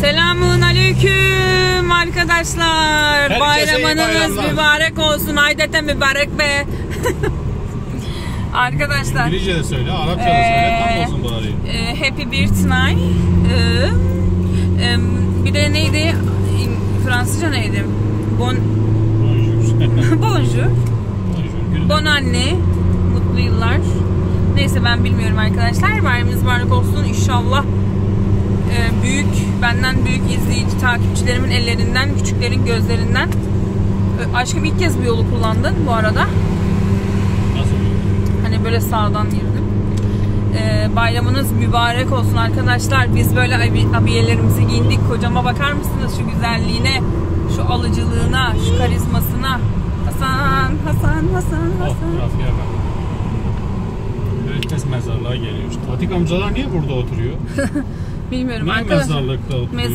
Selamun aleyküm arkadaşlar. Herkese bayramınız mübarek olsun. Aydete mübarek be. Arkadaşlar. İngilizce de söyle, Arapça da söyle. Tam olsun bari. Happy birthday. Bir de neydi? Fransızca neydi? Bonjour. Bonjour. Bon anne. Mutlu yıllar. Neyse ben bilmiyorum arkadaşlar. Bayramınız mübarek olsun. İnşallah benden büyük izleyici takipçilerimin ellerinden, küçüklerin gözlerinden. Aşkım ilk kez bu yolu kullandın bu arada. Nasıl? Hani böyle sağdan girdim. Bayramınız mübarek olsun arkadaşlar. Biz böyle abiyelerimizi giyindik. Kocama bakar mısınız şu güzelliğine, şu alıcılığına, şu karizmasına. Hasan. Trafiğe bak. Herkes mezarlığa geliyor. Tatik amcalar niye burada oturuyor? Bilmiyorum niye arkadaşlar. Mezarlıkta oturuyor?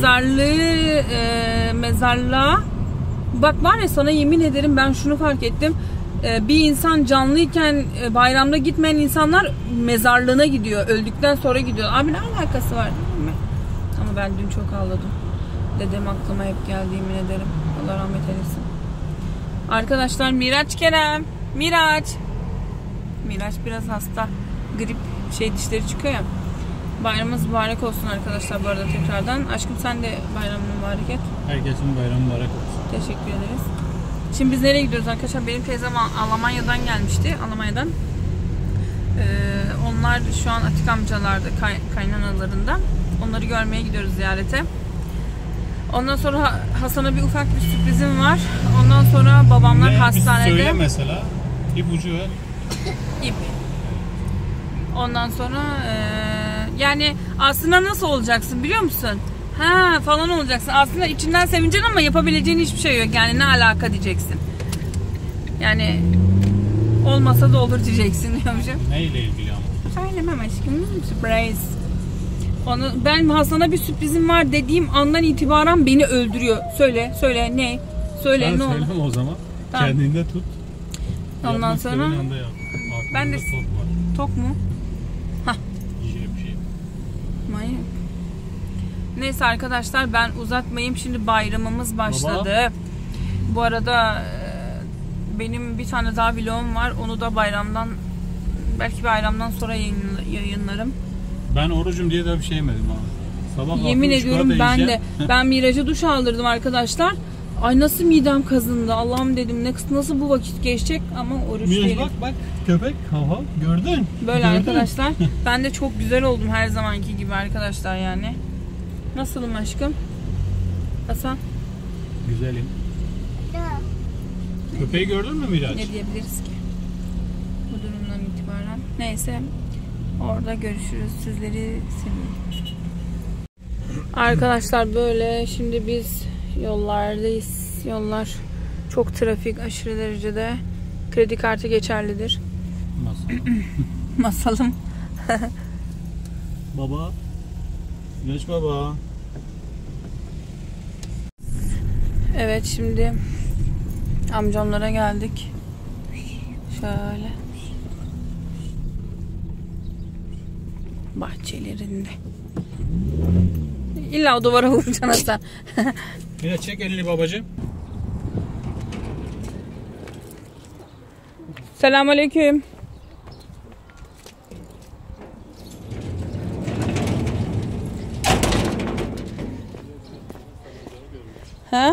Mezarlığa. Bak var ya, sana yemin ederim ben şunu fark ettim. Bir insan canlıyken bayramda gitmeyen insanlar mezarlığına gidiyor. Öldükten sonra gidiyor. Abi ne alakası var değil mi? Ama ben dün çok ağladım. Dedem aklıma hep geldi, yemin ederim. Allah rahmet eylesin. Arkadaşlar Miraç Kerem. Miraç biraz hasta. Grip dişleri çıkıyor ya. Bayramımız mübarek olsun arkadaşlar bu arada tekrardan. Aşkım sen de bayramın mübarek et. Herkesin bayramı mübarek olsun. Teşekkür ederiz. Şimdi biz nereye gidiyoruz arkadaşlar? Benim teyzem Almanya'dan gelmişti. Almanya'dan. Onlar şu an Atik amcalarda, kaynanalarında. Onları görmeye gidiyoruz ziyarete. Ondan sonra Hasan'a bir ufak bir sürprizim var. Ondan sonra babamlar hastanede. Söyle mesela. İpucu ver. İp. Ondan sonra yani aslında nasıl olacaksın biliyor musun? Ha falan olacaksın. Aslında içinden sevineceksin ama yapabileceğin hiçbir şey yok. Yani ne alaka diyeceksin. Yani olmasa da olur diyeceksin diyormuşum. Neyle ilgili ama? Söylemem aşkım. Surprise. Ben Hasan'a bir sürprizim var dediğim andan itibaren beni öldürüyor. Söyle ne? Söyle ben ne olur. o zaman. Tamam. Kendinde tut. Ondan sonra ben de tok mu? Hah. Yiyeceğim şey. Manyak. Neyse arkadaşlar ben uzatmayayım. Şimdi bayramımız başladı. Baba. Bu arada benim bir tane daha vlogum var. Onu da belki bayramdan sonra yayınlarım. Ben orucum diye de bir şey yemedim abi. Sabah yemin ediyorum ben de. Ben Miraç'a duş aldırdım arkadaşlar. Ay nasıl midem kazındı. Allah'ım dedim nasıl bu vakit geçecek ama oruç değilim. Bak köpek hava gördün. Böyle gördün. Arkadaşlar. Ben de çok güzel oldum her zamanki gibi arkadaşlar yani. Nasılım aşkım? Hasan? Güzelim. Köpeği gördün mü Miraç? Ne diyebiliriz ki? Bu durumdan itibaren. Neyse. Orada görüşürüz. Sizleri seviyorum. Arkadaşlar böyle şimdi biz yollardayız. Yollar çok trafik, aşırı derecede. Kredi kartı geçerlidir. Masalım. Baba. Geç baba. Evet şimdi amcamlara geldik. Şöyle. Bahçelerinde. İlla o duvara vuracaksın sen. Yine çek elini babacığım. Selamünaleyküm. Ha?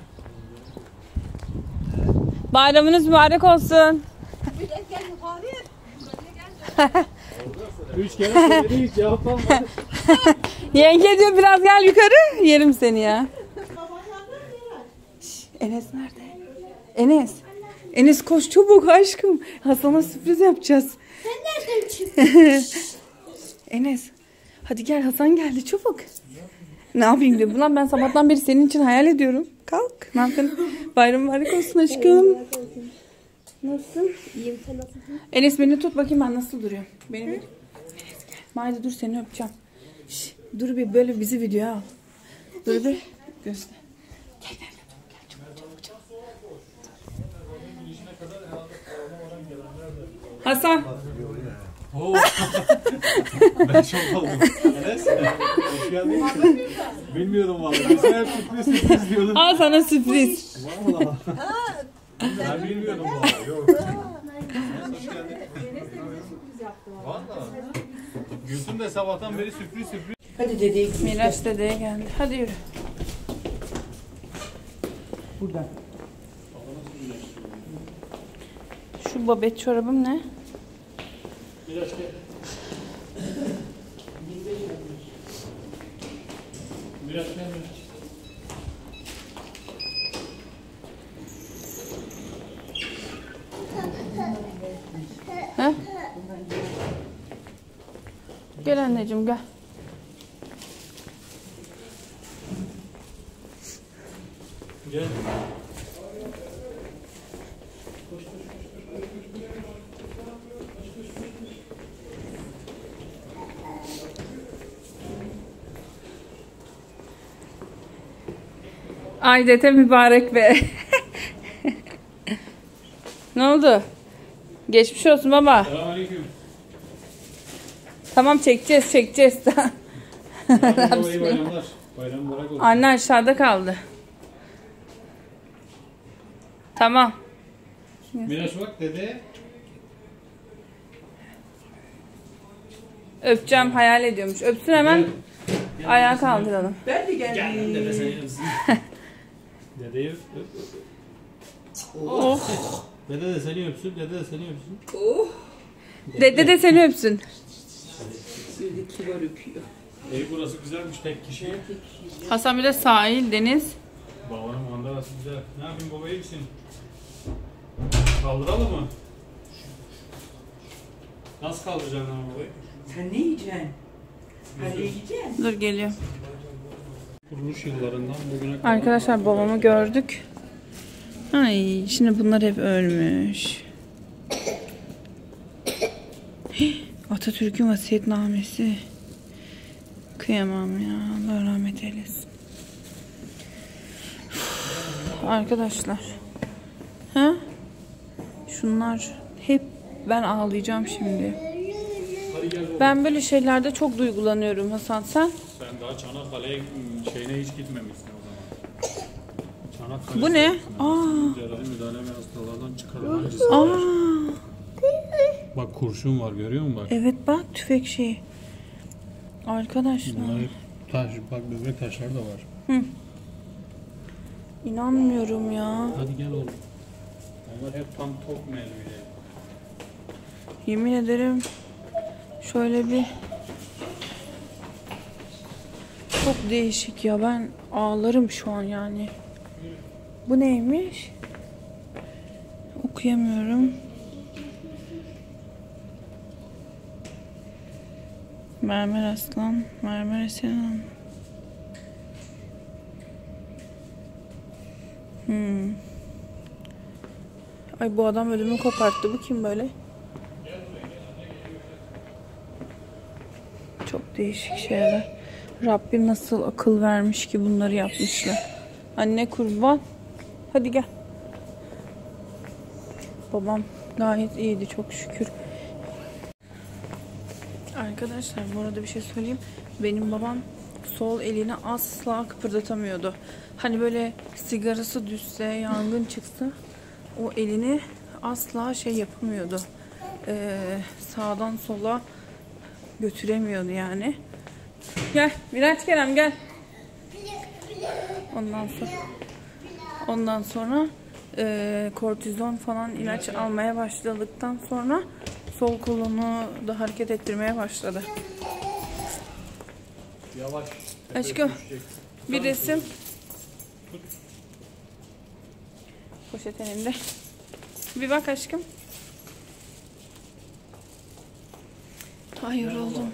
Bayramınız mübarek olsun. 3 kere söyledik cevap almadı. Yenge diyor biraz gel yukarı. Yerim seni ya. Enes nerede? Enes koş çabuk aşkım. Hasan'a sürpriz yapacağız. Sen nereden çıktın? Enes. Hadi gel, Hasan geldi çabuk. Ne yapayım diyor. Ulan ben sabahtan beri senin için hayal ediyorum. Kalk. Ne yaptın? Bayram mübarek olsun aşkım. Nasılsın? İyiyim, sen nasılsın? Enes beni tut bakayım ben nasıl duruyorum. Beni bir. Enes gel. Haydi dur seni öpeceğim. Şş, dur bir böyle bizi videoya al. Dur bir göster. Gel. Çabuk. Hasan. Oo. Ben şok oldum. Enes, hoş geldin. Bilmiyordum vallahi. Sen hep sürpriz diyordun. Al sana sürpriz. Vallahi. Ben bilmiyordum vallahi. Yok. Hoş geldin. Vallahi. Gülsüm de sabahtan beri sürpriz. Hadi dedeye gidelim. Miraç dedeye geldi. Hadi yürü. Buradan. Şu babet çorabım ne? Miraç gel. Miraç gel. He? Gel anneciğim gel. Gel. Aydete mübarek be. Ne oldu? Geçmiş olsun baba. Selamünaleyküm. Tamam çekeceğiz. Baba iyi bayramlar. Bayram mübarek olsun. Anne aşağıda kaldı. Tamam. Miraç bak dede. Öpeceğim hayal ediyormuş. Öpsün hemen. Ayağa kaldıralım. Ben de geldim. Gel dede seni öpsün. Dedeyi öp. Oh. Dede de seni öpsün. Dede de seni öpsün. Oh. Dede de seni öpsün. Böyle kibar öpüyor. Ev burası güzelmiş tek kişi. Hasan bir de sahil, deniz. Babanın mandalası güzel. Ne yapayım baba iyi misin? Kaldıralım mı? Nasıl kaldıracaksın lan babayı? Sen ne yiyeceksin? Hadi yiyeceksin. Dur geliyor. Kuruluş yıllarından bugüne kadar. Arkadaşlar babamı gördük. Ay şimdi bunlar hep ölmüş. Atatürk'ün vasiyetnamesi. Kıyamam ya. Allah rahmet eylesin. Arkadaşlar. Ha? Şunlar hep ben ağlayacağım şimdi. Hadi gel baba. Ben böyle şeylerde çok duygulanıyorum Hasan sen. Sen daha Çanakkale'ye şeyine hiç gitmemişsin o zaman. Çanakkale. Bu ne? Cerrahi müdahale ve hastalardan çıkarılan Aa, Bak kurşun var görüyor musun bak? evet bak tüfek şeyi. Arkadaşlar. Bunlar hep taş, bak böbrek taşları da var. İnanmıyorum ya. Hadi gel oğlum. Onlar hep tam tok mermiyle. Yemin ederim şöyle bir çok değişik ya, ben ağlarım şu an yani. Bu neymiş? Okuyamıyorum. Mermer aslan, mermer Sinan. Ay bu adam ödümü koparttı. Bu kim böyle? Çok değişik şeyler. Rabbim nasıl akıl vermiş ki bunları yapmışlar. Anne kurban. Hadi gel. Babam gayet iyiydi çok şükür. Arkadaşlar bu arada bir şey söyleyeyim. Benim babam sol elini asla kıpırdatamıyordu. Hani böyle sigarası düşse, yangın çıksa o elini asla şey yapamıyordu. Sağdan sola götüremiyordu yani. Gel Miraç Kerem gel. Ondan sonra kortizon falan ilaç almaya başladıktan sonra sol kolunu da hareket ettirmeye başladı. Yavaş. Aşkım bir resim. Poşet elinde. Bir bak aşkım. Ay yoruldum.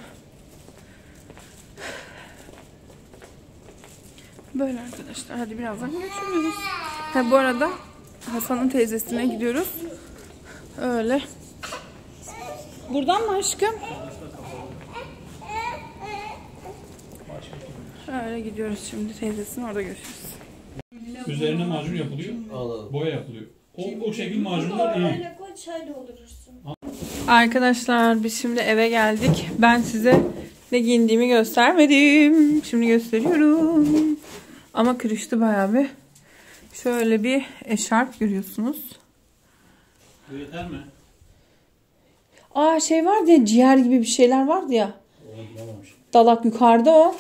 Böyle arkadaşlar. Hadi birazdan görüşürüz. Ha, bu arada Hasan'ın teyzesine gidiyoruz. Öyle. Buradan mı aşkım? Öyle gidiyoruz şimdi teyzesine, orada görüşürüz. Üzerine macun yapılıyor. Boya yapılıyor. O şekil macunlar iyi. Öyle koy çay doldurursun. Arkadaşlar biz şimdi eve geldik. Ben size ne giyindiğimi göstermedim. Şimdi gösteriyorum. Ama kırıştı bayağı bir. Şöyle bir eşarp görüyorsunuz. Yeter mi? Aa şey vardı ya, ciğer gibi bir şeyler vardı ya. Dalak yukarıda o.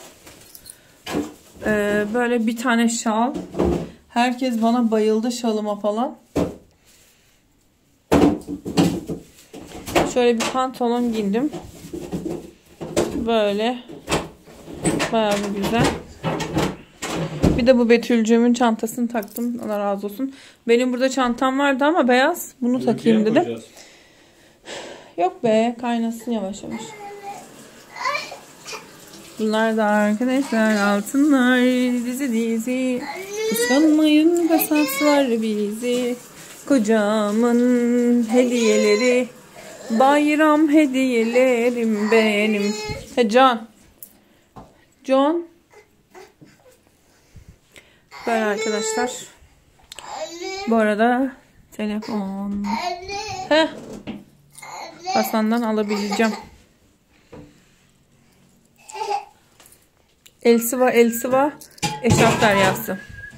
Böyle bir tane şal. Herkes bana bayıldı şalıma falan. Şöyle bir pantolon giydim. Böyle. Bayağı bir güzel. Bir de bu Betülcüğümün çantasını taktım. Allah razı olsun. Benim burada çantam vardı ama beyaz. Bunu takayım dedim. Yok be, kaynasın yavaş yavaş. Bunlar da arkadaşlar altınlar, dizi dizi. Kıskanmayın kasaslar bizi. Kocamın hediyeleri, bayram hediyelerim benim. He Can. John. Böyle arkadaşlar. Bu arada telefon. Heh. Hasan'dan alabileceğim. Elsiva eşarp deryası.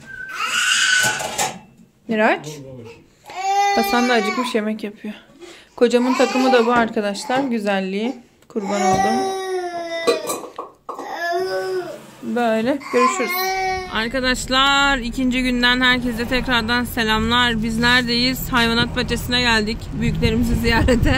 Miraç. Hasan da acıkmış, yemek yapıyor. Kocamın takımı da bu arkadaşlar. Güzelliği. Kurban oldum. Böyle görüşürüz. Arkadaşlar ikinci günden herkese tekrardan selamlar. Biz neredeyiz? Hayvanat bahçesine geldik. Büyüklerimizi ziyarete.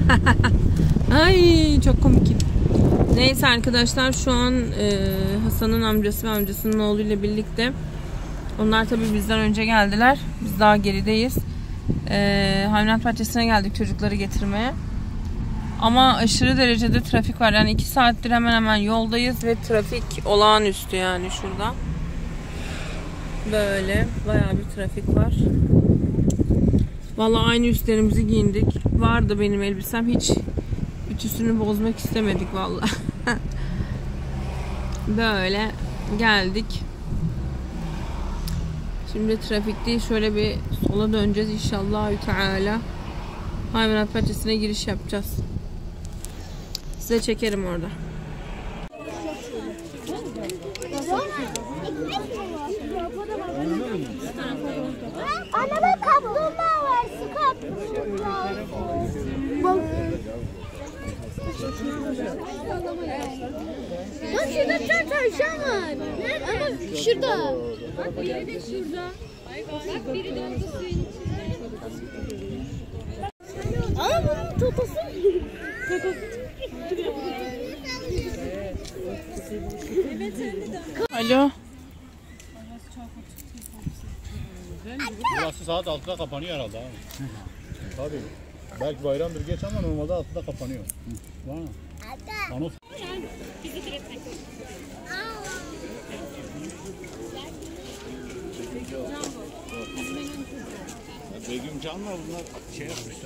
Ay çok komik. Neyse arkadaşlar şu an Hasan'ın amcası ve amcasının oğluyla birlikte. Onlar tabii bizden önce geldiler. Biz daha gerideyiz. Hayvanat bahçesine geldik çocukları getirmeye. Ama aşırı derecede trafik var. Yani 2 saattir hemen hemen yoldayız ve trafik olağanüstü yani şurada. Böyle bayağı bir trafik var. Vallahi aynı üstlerimizi giyindik. Vardı benim elbisem, hiç ütüsünü bozmak istemedik vallahi. Böyle geldik. Şimdi trafikte şöyle bir sola döneceğiz inşallah Teala. Hayvanat bahçesine giriş yapacağız. Size çekerim orada. Anne kaplumbağa var. Su kaplumbağa. Bak şurada bir tane tavşan var. Nerede? Ama şurada. Bak biri de şurada. Bak biri de orada suyun içinde. Ama bunun totosu. Alo. Burası saat 6'da kapanıyor herhalde abi. Tabii. Belki bayramdır geç ama normalde 6'da kapanıyor. Var mı? Anons. Begüm Can'la bunlar şey yapmışlar.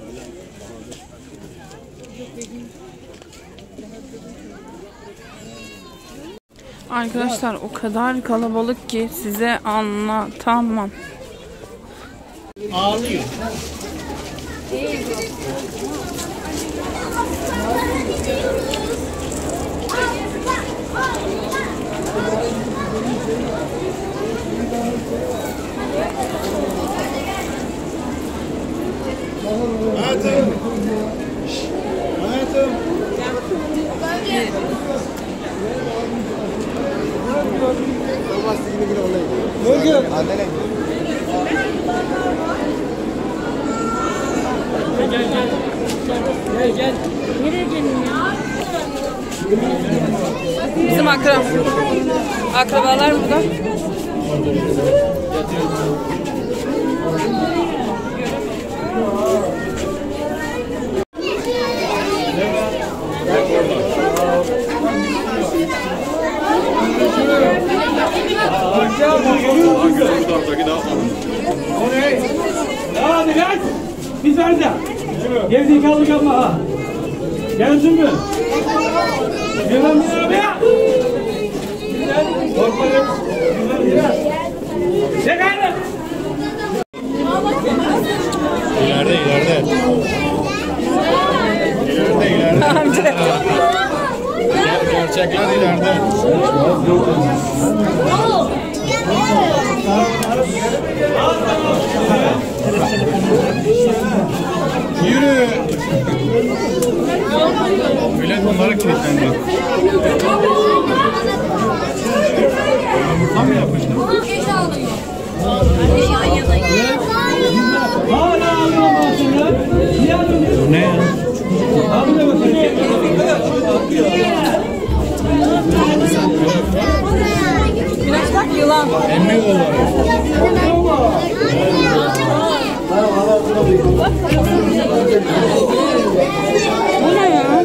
Arkadaşlar o kadar kalabalık ki size anlatamam. Ağlıyor. Hayatım. Hayatım. Gel. Nereye gelin ya? Bizim akrabalar burada. Hadi gel. Biz nerede? Gerizekalı yapma ha. Geldin mi? Gel lan bir arabaya. Korkmayın. Çek aynen. İleride. Yürü. Millet bunlara kilitlendi. Yumurta mı yapmıştın? Hala ağlıyorsun ya. Niye ağlıyorsun? Ne ya? Ağlıyor bakayım. Biraz bak yılan. Emmi oğulları. Bu ne ya?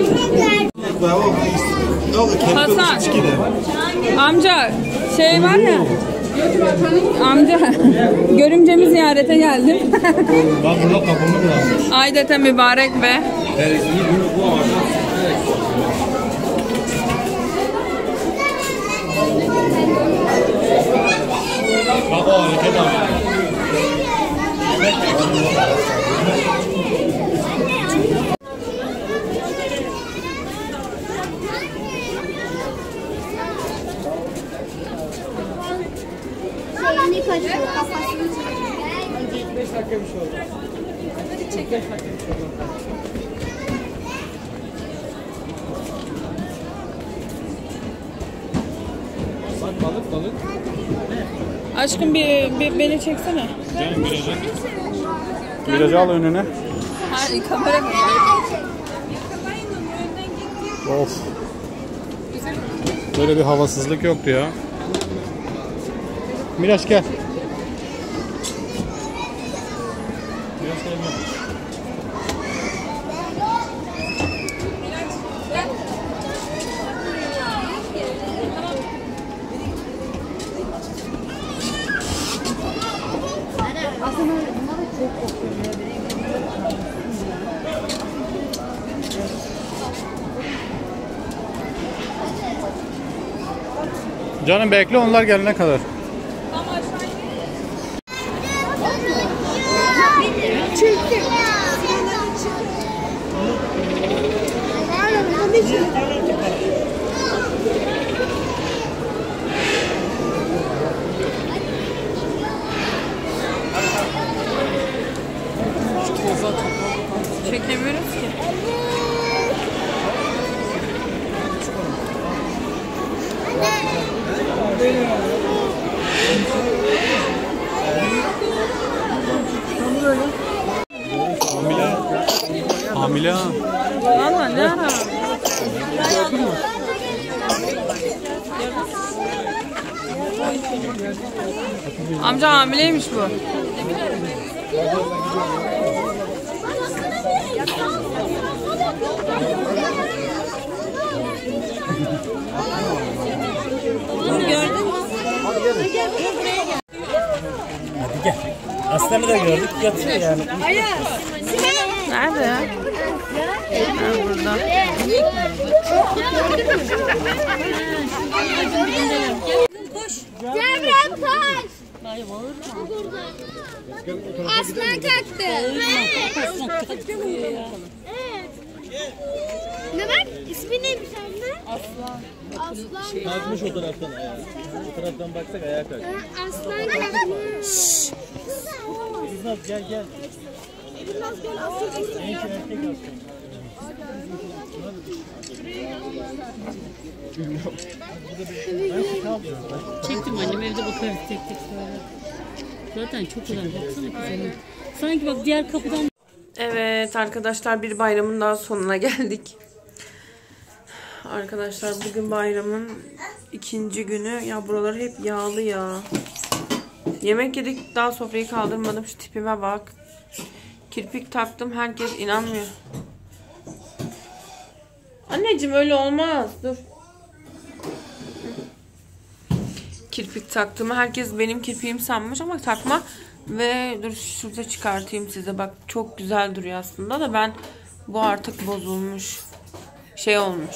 Hasan. Amca şey var ya. Amca görümcemi ziyarete geldim. Bak burada kapımı bırakmış. Aydete mübarek be. Bak o hareket abi. Şeyini kaçıyor, kafasını çekiyor. 5 dakika bir şey oldu. Çek 5 dakika bir şey oldu. Bak balık. Aşkım bir beni çeksene. Canım virajı. Virajı al önüne. Hayır kamera mı? Of. Böyle bir havasızlık yoktu ya. Miraç gel. Miraç gel. Canım bekle onlar gelene kadar. Çünkü. Çekemiyoruz ki. Hamile ha. Valla ne ara? Amca hamileymiş bu. Gördün mü? Hadi gel. Aslanı da gördük. Yatıyor yani. Nerede ya? Ha, burada. Devrem taş. Aslan kalktı. Evet. Ne bak? İsmi neymiş anne? Aslan. Aslan. Kalkmış o taraftan ayağa. O taraftan baksak ayağa kalk. Aslan kalkmış. Kıznaz gel gel. En çok erkek aslan. Çektim annem evde bakarız tek tek sonra. Zaten çok güzel baksana kızım. Sanki bak diğer kapıdan. Evet arkadaşlar bir bayramın daha sonuna geldik. Arkadaşlar bugün bayramın ikinci günü. Ya buralar hep yağlı ya. Yemek yedik daha sofrayı kaldırmadım. Şu tipime bak. Kirpik taktım herkes inanmıyor. Anneciğim öyle olmaz. Dur. Kirpik taktığımı herkes benim kirpiğim sanmış ama takma. Ve dur şurada çıkartayım size. Bak çok güzel duruyor aslında da ben bu artık bozulmuş. Şey olmuş.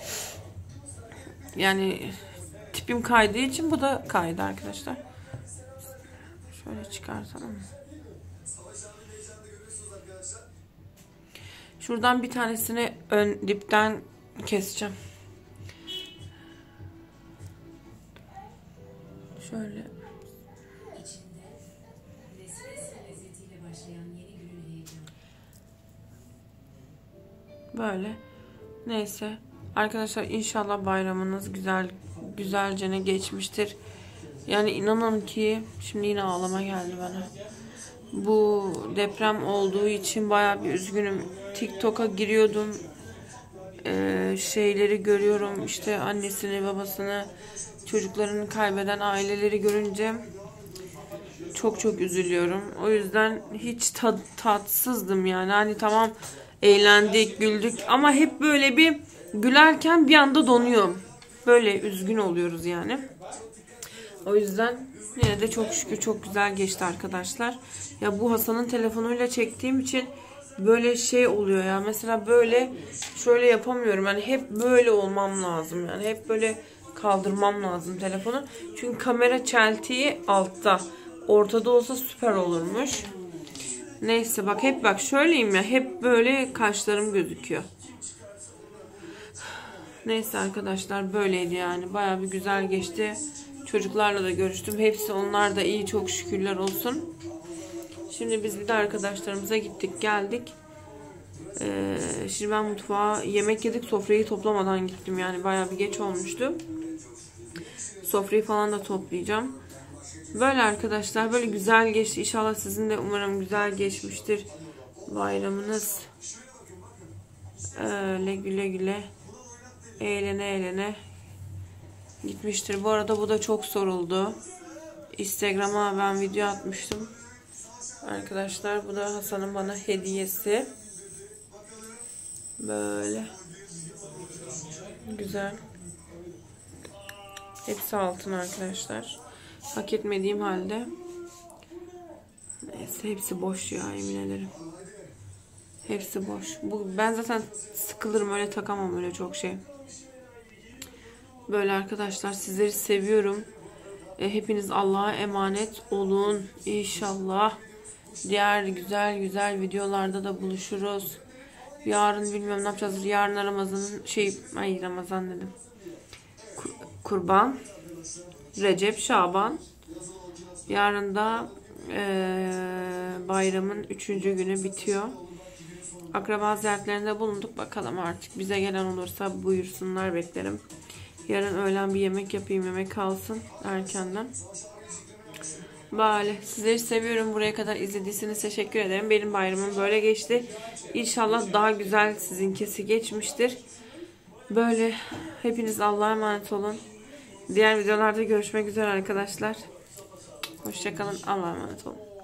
Yani tipim kaydığı için bu da kaydı arkadaşlar. Şöyle çıkartalım. Şuradan bir tanesini ön dipten keseceğim. Şöyle. Böyle. Neyse. Arkadaşlar inşallah bayramınız güzelce geçmiştir. Yani inanın ki şimdi yine ağlama geldi bana. Bu deprem olduğu için bayağı bir üzgünüm. TikTok'a giriyordum. Şeyleri görüyorum. İşte annesini, babasını, çocuklarını kaybeden aileleri görünce çok üzülüyorum. O yüzden hiç tatsızdım yani. Hani tamam eğlendik, güldük ama hep böyle bir gülerken bir anda donuyorum. Böyle üzgün oluyoruz yani. O yüzden yine de çok şükür çok güzel geçti arkadaşlar. Ya bu Hasan'ın telefonuyla çektiğim için böyle şey oluyor ya. Mesela böyle şöyle yapamıyorum. Yani hep böyle olmam lazım. Yani hep böyle kaldırmam lazım telefonu. Çünkü kamera çeltiği altta. Ortada olsa süper olurmuş. Neyse bak şöyleyim ya. Hep böyle kaşlarım gözüküyor. Neyse arkadaşlar böyleydi yani. Bayağı bir güzel geçti. Çocuklarla da görüştüm. Hepsi onlar da iyi, çok şükürler olsun. Şimdi biz bir de arkadaşlarımıza gittik geldik. Şimdi ben mutfağa yemek yedik. Sofrayı toplamadan gittim yani. Bayağı bir geç olmuştu. Sofrayı falan da toplayacağım. Böyle arkadaşlar böyle güzel geçti. İnşallah sizin de umarım güzel geçmiştir bayramınız. Öyle güle güle eğlene gitmiştir. Bu arada bu da çok soruldu. Instagram'a ben video atmıştım. Arkadaşlar bu da Hasan'ın bana hediyesi. Böyle. Güzel. Hepsi altın arkadaşlar. Hak etmediğim halde. Neyse hepsi boş ya, yemin ederim. Hepsi boş. Ben zaten sıkılırım, öyle takamam öyle çok şey. Böyle arkadaşlar sizleri seviyorum. Hepiniz Allah'a emanet olun. İnşallah diğer güzel videolarda da buluşuruz. Yarın bilmiyorum ne yapacağız. Yarın Ramazan dedim. Kurban, Recep, Şaban. Yarın da bayramın 3. günü bitiyor. Akraba ziyaretlerinde bulunduk. Bakalım artık bize gelen olursa buyursunlar, beklerim. Yarın öğlen bir yemek yapayım, yemek kalsın erkenden. Böyle sizleri seviyorum. Buraya kadar izlediyseniz teşekkür ederim. Benim bayramım böyle geçti. İnşallah daha güzel sizinkisi geçmiştir. Böyle hepiniz Allah'a emanet olun. Diğer videolarda görüşmek üzere arkadaşlar. Hoşça kalın. Allah'a emanet olun.